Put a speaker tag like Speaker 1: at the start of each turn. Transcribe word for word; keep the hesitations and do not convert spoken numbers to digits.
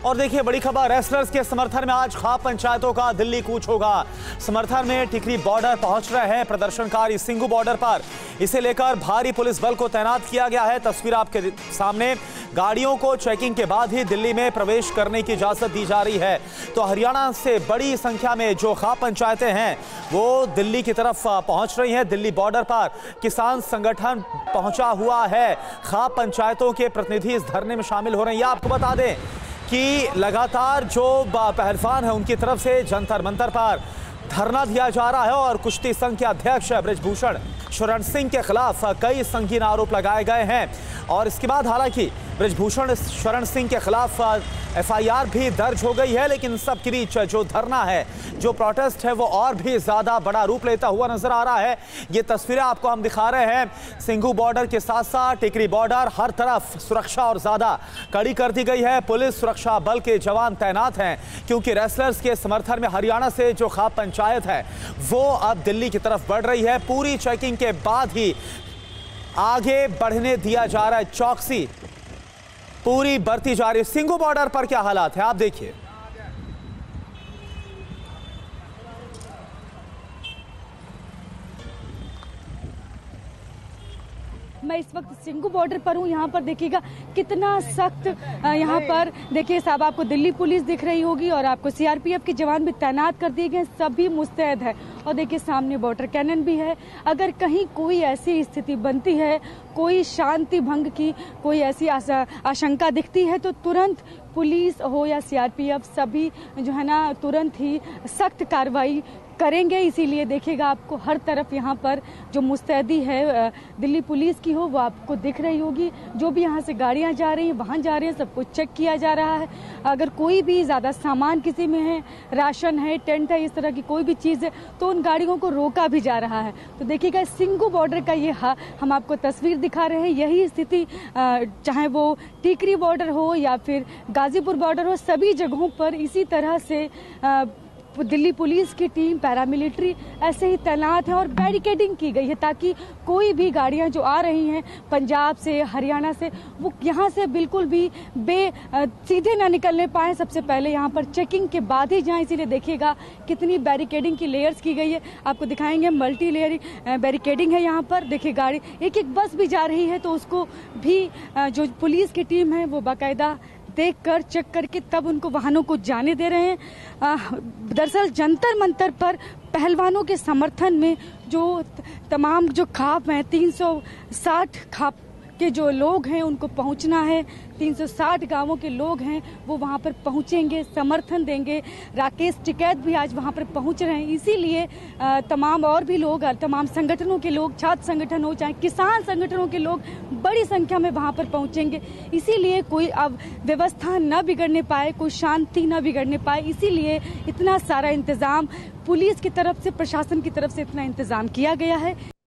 Speaker 1: और देखिए बड़ी खबर, रेसलर्स के समर्थन में आज खाप पंचायतों का दिल्ली कूच होगा। समर्थन में टिकरी बॉर्डर पहुंच रहे हैं प्रदर्शनकारी सिंघू बॉर्डर पर। इसे लेकर भारी पुलिस बल को तैनात किया गया है। तस्वीर आपके सामने, गाड़ियों को चेकिंग के बाद ही दिल्ली में प्रवेश करने की इजाजत दी जा रही है। तो हरियाणा से बड़ी संख्या में जो खाप पंचायतें हैं वो दिल्ली की तरफ पहुंच रही हैं। दिल्ली बॉर्डर पर किसान संगठन पहुंचा हुआ है। खाप पंचायतों के प्रतिनिधि इस धरने में शामिल हो रहे हैं। ये आपको बता दें कि लगातार जो पहलवान है उनकी तरफ से जंतर मंतर पर धरना दिया जा रहा है और कुश्ती संघ के अध्यक्ष बृजभूषण शरण सिंह के खिलाफ कई संगीन आरोप लगाए गए हैं। और इसके बाद हालांकि बृजभूषण शरण सिंह के खिलाफ एफ आई आर भी दर्ज हो गई है, लेकिन सबके बीच जो धरना है, जो प्रोटेस्ट है, वो और भी ज्यादा बड़ा रूप लेता हुआ नजर आ रहा है। ये तस्वीरें आपको हम दिखा रहे हैं। सिंघू बॉर्डर के साथ साथ टिकरी बॉर्डर, हर तरफ सुरक्षा और ज्यादा कड़ी कर दी गई है। पुलिस सुरक्षा बल के जवान तैनात हैं क्योंकि रेसलर्स के समर्थन में हरियाणा से जो खाप पंचायत है वो अब दिल्ली की तरफ बढ़ रही है। पूरी चेकिंग के बाद ही आगे बढ़ने दिया जा रहा है। चौकसी पूरी बढ़ती जा रही है। सिंघू बॉर्डर पर क्या हालात है आप देखिए।
Speaker 2: मैं इस वक्त सिंघू बॉर्डर पर हूँ। यहाँ पर देखिएगा कितना सख्त, यहाँ पर देखिए साहब, आपको दिल्ली पुलिस दिख रही होगी और आपको सी आर पी एफ के जवान भी तैनात कर दिए गए। सभी मुस्तैद है और देखिए सामने वाटर कैनन भी है। अगर कहीं कोई ऐसी स्थिति बनती है, कोई शांति भंग की कोई ऐसी आशंका दिखती है तो तुरंत पुलिस हो या सी आर पी एफ सभी जो है ना तुरंत ही सख्त कार्रवाई करेंगे। इसीलिए देखिएगा आपको हर तरफ यहाँ पर जो मुस्तैदी है दिल्ली पुलिस की हो वो आपको दिख रही होगी। जो भी यहाँ से गाड़ियाँ जा रही हैं, वहाँ जा रहे हैं, सब कुछ चेक किया जा रहा है। अगर कोई भी ज़्यादा सामान किसी में है, राशन है, टेंट है, इस तरह की कोई भी चीज़ है तो उन गाड़ियों को रोका भी जा रहा है। तो देखिएगा सिंघू बॉर्डर का ये हम आपको तस्वीर दिखा रहे हैं। यही स्थिति चाहे वो टिकरी बॉर्डर हो या फिर गाजीपुर बॉर्डर हो, सभी जगहों पर इसी तरह से दिल्ली पुलिस की टीम, पैरामिलिट्री ऐसे ही तैनात है और बैरिकेडिंग की गई है ताकि कोई भी गाड़ियां जो आ रही हैं पंजाब से, हरियाणा से, वो यहां से बिल्कुल भी बे सीधे ना निकलने पाए। सबसे पहले यहां पर चेकिंग के बाद ही जाएं। इसीलिए देखिएगा कितनी बैरिकेडिंग की लेयर्स की गई है। आपको दिखाएंगे मल्टी लेयर बैरिकेडिंग है यहाँ पर। देखिए गाड़ी, एक एक बस भी जा रही है तो उसको भी जो पुलिस की टीम है वो बाकायदा देख कर चेक करके तब उनको वाहनों को जाने दे रहे हैं। दरअसल जंतर मंतर पर पहलवानों के समर्थन में जो तमाम जो खाप हैं, तीन सौ साठ खाप के जो लोग हैं उनको पहुंचना है। तीन सौ साठ गांवों के लोग हैं वो वहां पर पहुंचेंगे, समर्थन देंगे। राकेश टिकैत भी आज वहां पर पहुंच रहे हैं। इसीलिए तमाम और भी लोग, तमाम संगठनों के लोग, छात्र संगठन हो चाहे किसान संगठनों के लोग बड़ी संख्या में वहां पर पहुंचेंगे। इसीलिए कोई अब व्यवस्था न बिगड़ने पाए, कोई शांति न बिगड़ने पाए, इसीलिए इतना सारा इंतजाम पुलिस की तरफ से, प्रशासन की तरफ से इतना इंतजाम किया गया है।